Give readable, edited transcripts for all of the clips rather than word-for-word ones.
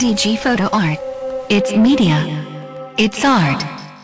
DG Photo Art. It's media. It's art.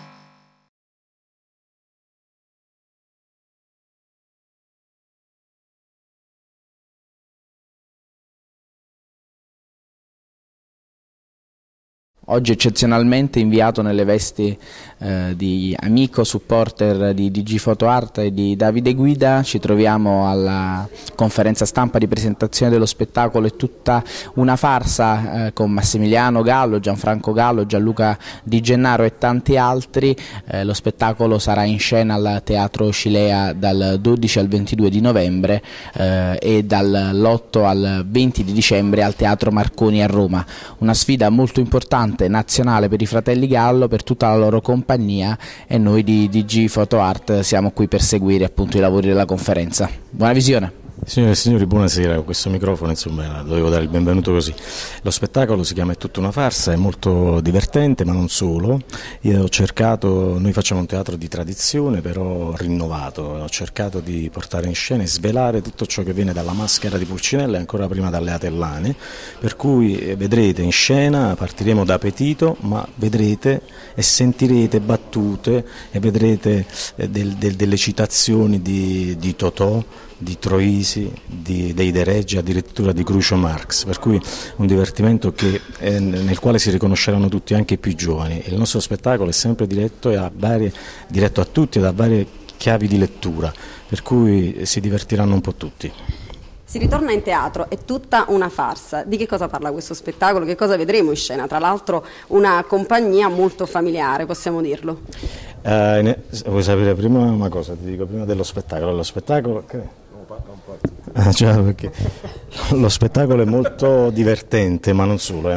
Oggi eccezionalmente inviato nelle vesti di amico supporter di DG Photo Art e di Davide Guida, ci troviamo alla conferenza stampa di presentazione dello spettacolo È tutta una farsa con Massimiliano Gallo, Gianfranco Gallo, Gianluca Di Gennaro e tanti altri. Lo spettacolo sarà in scena al Teatro Scilea dal 12 al 22 di novembre e dall'8 al 20 di dicembre al Teatro Marconi a Roma. Una sfida molto importante nazionale per i fratelli Gallo, per tutta la loro compagnia, e noi di DG Photo Art siamo qui per seguire appunto i lavori della conferenza. Buona visione! Signore e signori, buonasera. Con questo microfono insomma dovevo dare il benvenuto così. Lo spettacolo si chiama È tutta una farsa, è molto divertente, ma non solo. Io ho cercato, noi facciamo un teatro di tradizione però rinnovato, ho cercato di portare in scena e svelare tutto ciò che viene dalla maschera di Pulcinella e ancora prima dalle Atellane, per cui vedrete in scena, partiremo da Petito, ma vedrete e sentirete battute e vedrete delle citazioni di Totò, di Troisi, dei De Reggi, addirittura di Groucho Marx, per cui un divertimento nel quale si riconosceranno tutti, anche i più giovani. Il nostro spettacolo è sempre diretto a tutti ed ha varie chiavi di lettura, per cui si divertiranno un po' tutti. Si ritorna in teatro, È tutta una farsa. Di che cosa parla questo spettacolo? Che cosa vedremo in scena? Tra l'altro una compagnia molto familiare, possiamo dirlo. Vuoi sapere prima una cosa? Ti dico prima dello spettacolo. Lo spettacolo... cioè, perché lo spettacolo è molto divertente, ma non solo,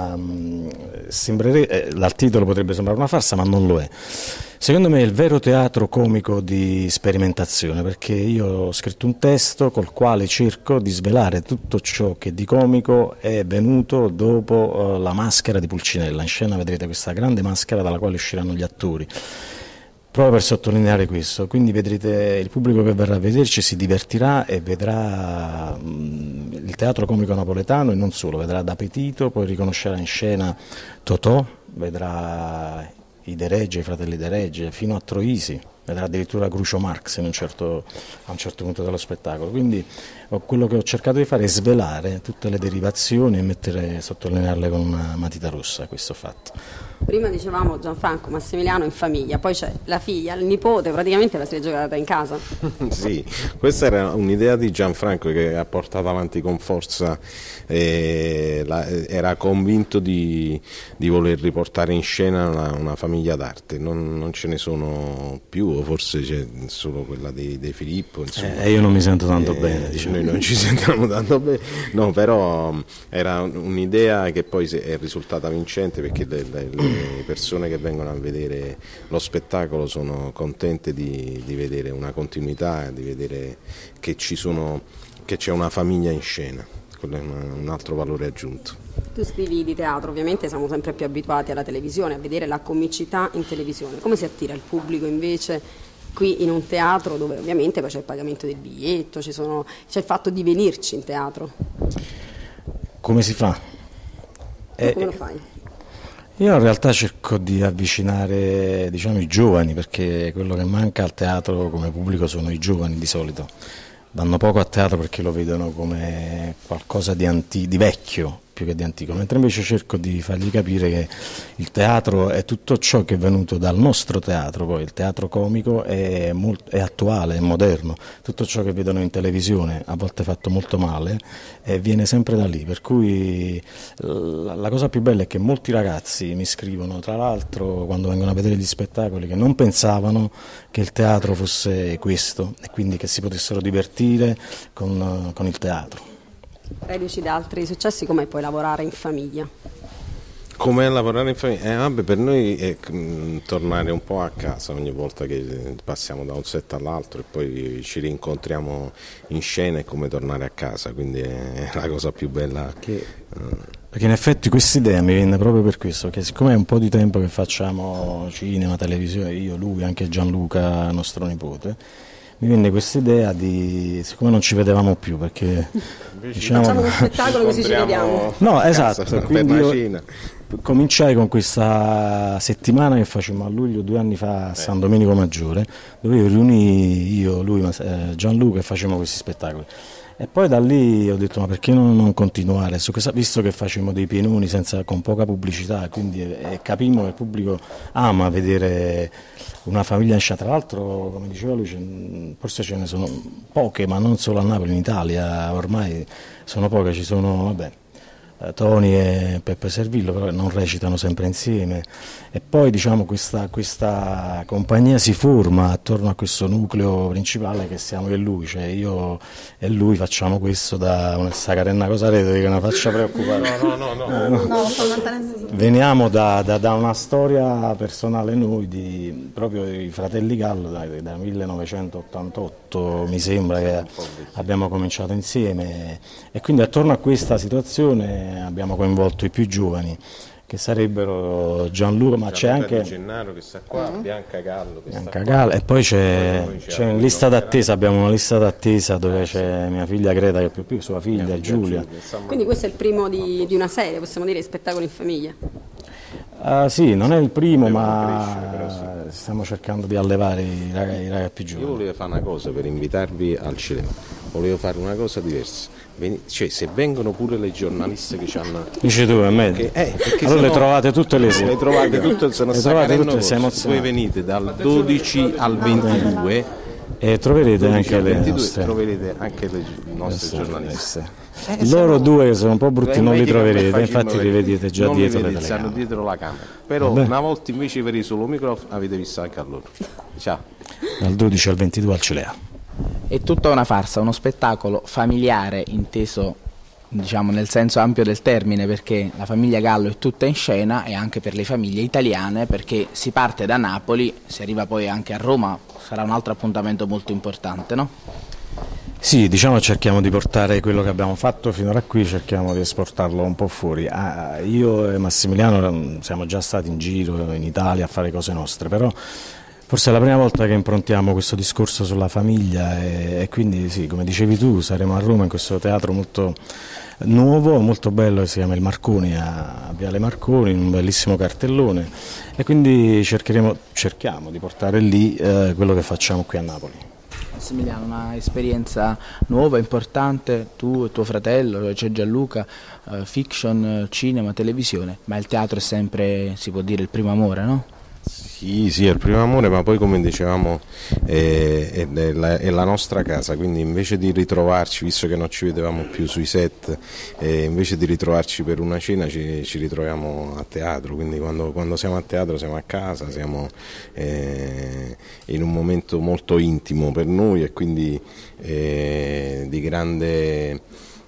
dal titolo potrebbe sembrare una farsa, ma non lo è. Secondo me è il vero teatro comico di sperimentazione, perché io ho scritto un testo col quale cerco di svelare tutto ciò che di comico è venuto dopo la maschera di Pulcinella. In scena vedrete questa grande maschera dalla quale usciranno gli attori. Proprio per sottolineare questo, quindi vedrete il pubblico che verrà a vederci si divertirà e vedrà il teatro comico napoletano e non solo, vedrà da Petito, poi riconoscerà in scena Totò, vedrà i De Reggi, i fratelli De Reggi, fino a Troisi, vedrà addirittura Groucho Marx a un certo punto dello spettacolo. Quindi quello che ho cercato di fare è svelare tutte le derivazioni e sottolinearle con una matita rossa, questo fatto. Prima dicevamo Gianfranco, Massimiliano in famiglia, poi c'è la figlia, il nipote, praticamente la si è giocata in casa. Sì, questa era un'idea di Gianfranco che ha portato avanti con forza, era convinto di voler riportare in scena una famiglia d'arte, non ce ne sono più, o forse c'è solo quella dei Filippo. Io non mi sento tanto bene. Diciamo. Noi non ci sentiamo tanto bene, no, però era un'idea che poi è risultata vincente, perché le persone che vengono a vedere lo spettacolo sono contente di vedere una continuità, di vedere che c'è una famiglia in scena. Quello è un altro valore aggiunto. Tu scrivi di teatro, ovviamente siamo sempre più abituati alla televisione, a vedere la comicità in televisione. Come si attira il pubblico invece qui in un teatro dove ovviamente poi c'è il pagamento del biglietto, c'è il fatto di venirci in teatro? Come si fa? Come lo fai? Io in realtà cerco di avvicinare, i giovani, perché quello che manca al teatro come pubblico sono i giovani di solito. Vanno poco a teatro perché lo vedono come qualcosa di vecchio più che di antico, mentre invece cerco di fargli capire che il teatro è tutto ciò che è venuto dal nostro teatro, poi il teatro comico è attuale, è moderno, tutto ciò che vedono in televisione, a volte fatto molto male, viene sempre da lì, per cui la cosa più bella è che molti ragazzi mi scrivono, tra l'altro quando vengono a vedere gli spettacoli, che non pensavano che il teatro fosse questo e quindi che si potessero divertire con il teatro. Reduci da altri successi, com'è poi lavorare in famiglia? Com'è lavorare in famiglia? Per noi è tornare un po' a casa ogni volta che passiamo da un set all'altro e poi ci rincontriamo in scena, è come tornare a casa, quindi è la cosa più bella. Perché in effetti questa idea mi viene proprio per questo, perché siccome è un po' di tempo che facciamo cinema, televisione, io, lui, anche Gianluca, nostro nipote, mi venne questa idea di, siccome non ci vedevamo più, perché Facciamo uno spettacolo così ci vediamo. No, esatto, per quindi una io cena. cominciai con questa settimana che facemmo a luglio 2 anni fa a San Domenico Maggiore, dove io riunii io, lui, Gianluca, e facevamo questi spettacoli. E poi da lì ho detto, ma perché non continuare su questa, visto che facevamo dei pienoni con poca pubblicità, quindi capimmo che il pubblico ama vedere una famiglia in scena. Tra l'altro, come diceva lui, forse ce ne sono poche, ma non solo a Napoli, in Italia ormai sono poche, ci sono, vabbè, Toni e Peppe Servillo, però non recitano sempre insieme, e poi diciamo questa compagnia si forma attorno a questo nucleo principale che siamo io e lui, cioè io e lui facciamo questo da una Sacarenna Cosarete, che non faccia preoccupare. No, sto mantenendo. Veniamo da una storia personale noi, proprio i fratelli Gallo, da 1988 mi sembra che abbiamo cominciato insieme, e quindi attorno a questa situazione abbiamo coinvolto i più giovani, che sarebbero Gianluca, ma c'è anche Gennaro che sta qua, Bianca Gallo che sta qua. Gallo, e poi c'è in lista d'attesa, abbiamo una lista d'attesa dove c'è mia figlia Greta che è più piccola, sua figlia Giulia. Quindi questo è il primo di una serie, possiamo dire, spettacoli in famiglia. Sì, non è il primo, ma stiamo cercando di allevare i ragazzi più Io giovani. volevo fare una cosa per invitarvi al cinema, volevo fare una cosa diversa. Cioè, se vengono pure le giornaliste che hanno. Dici tu, a me? Perché Allora le sennò- trovate tutte le sere. Le trovate tutte, sono Le trovate Sacarenno tutte, sei Corso. Voi emozionato. venite dal 12 al 22 E troverete 12 anche al le 22 nostre troverete anche le nostre giornaliste. Loro due che sono un po' brutti non li Vedi come troverete, facciamo infatti li vedere. vedete già Non dietro li le vedete, stanno telecamere. dietro la camera. Però Vabbè. una volta invece per il solo microfono avete visto anche a loro. Ciao. Dal 12 al 22 al Cilea. È tutta una farsa, uno spettacolo familiare inteso, diciamo, nel senso ampio del termine, perché la famiglia Gallo è tutta in scena, e anche per le famiglie italiane, perché si parte da Napoli, si arriva poi anche a Roma, sarà un altro appuntamento molto importante, no? Sì, diciamo cerchiamo di portare quello che abbiamo fatto finora a qui, cerchiamo di esportarlo un po' fuori. Io e Massimiliano siamo già stati in giro in Italia a fare cose nostre, però forse è la prima volta che improntiamo questo discorso sulla famiglia, e quindi sì, come dicevi tu, saremo a Roma in questo teatro molto nuovo, molto bello, che si chiama il Marconi, a Viale Marconi, in un bellissimo cartellone, e quindi cerchiamo di portare lì quello che facciamo qui a Napoli. Massimiliano, una esperienza nuova, importante, tu e tuo fratello, c'è Gianluca, fiction, cinema, televisione, ma il teatro è sempre, si può dire, il primo amore, no? Sì, è il primo amore, ma poi come dicevamo è la nostra casa, quindi invece di ritrovarci, visto che non ci vedevamo più sui set, invece di ritrovarci per una cena ci ritroviamo a teatro, quindi quando siamo a teatro siamo a casa, siamo in un momento molto intimo per noi, e quindi di grande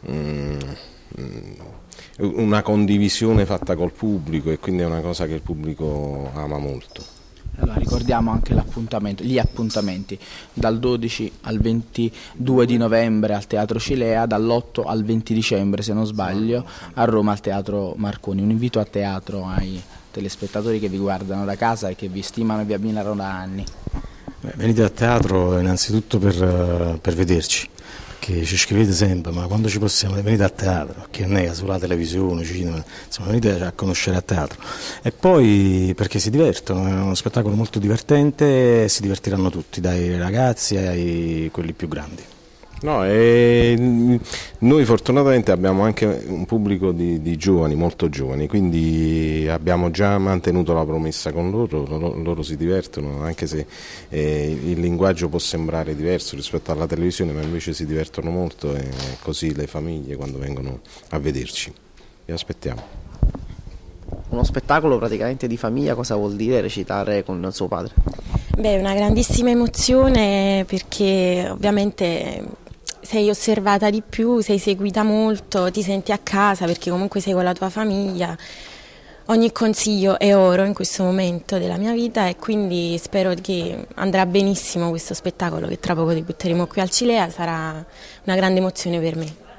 una condivisione fatta col pubblico, e quindi è una cosa che il pubblico ama molto. Allora, ricordiamo anche gli appuntamenti, dal 12 al 22 di novembre al Teatro Cilea, dall'8 al 20 dicembre se non sbaglio a Roma al Teatro Marconi. Un invito a teatro ai telespettatori che vi guardano da casa e che vi stimano e vi ammirano da anni. Venite a teatro innanzitutto per vederci, che ci scrivete sempre, ma quando ci possiamo, venite a teatro, che non è sulla televisione, cinema, insomma venite a conoscere a teatro, e poi perché si divertono, è uno spettacolo molto divertente, e si divertiranno tutti, dai ragazzi ai quelli più grandi. No, noi fortunatamente abbiamo anche un pubblico di giovani, molto giovani, quindi abbiamo già mantenuto la promessa con loro si divertono, anche se il linguaggio può sembrare diverso rispetto alla televisione, ma invece si divertono molto, e così le famiglie quando vengono a vederci. Vi aspettiamo. Uno spettacolo praticamente di famiglia, cosa vuol dire recitare con suo padre? Beh, è una grandissima emozione, perché ovviamente sei osservata di più, sei seguita molto, ti senti a casa perché comunque sei con la tua famiglia. Ogni consiglio è oro in questo momento della mia vita, e quindi spero che andrà benissimo questo spettacolo che tra poco debutteremo qui al Cilea, sarà una grande emozione per me.